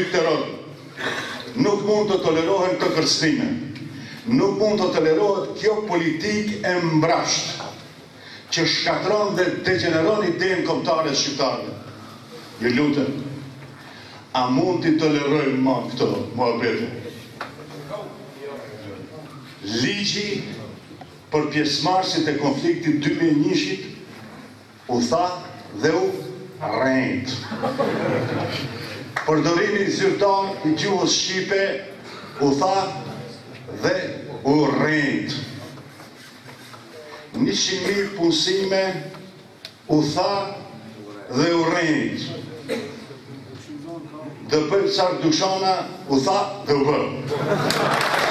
ytteror. Nuk mund të tolerohen të kërcënime. Nuk mund të tolerohet kjo politik e mbrapsht që shkatron dhe degeneron idenë kombëtare shqiptare. Ju lutem, a mund t'i tolerojmë më këto, muhabete? Ligji për pjesëmarrësit e konfliktit 2001-shit u tha dhe u rrend. Përdorimi zyrtar i gjuhës shqipe u tha dhe u rrend. 100.000 punësime u tha dhe u rrend. Dhe bëjmë qarë dushana u tha dhe u bërë.